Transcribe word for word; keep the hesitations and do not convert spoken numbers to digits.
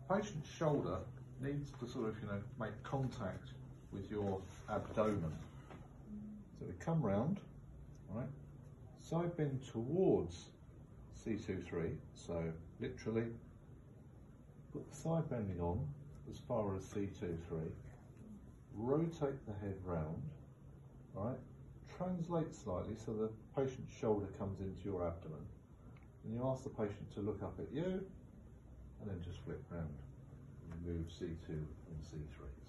patient's shoulder needs to sort of, you know, make contact with your abdomen. So we come round, right, side bend towards C two three, so literally put the side bending on as far as C two three, rotate the head round, right, translate slightly so the patient's shoulder comes into your abdomen, and you ask the patient to look up at you, and then just flip round and move C two and C three.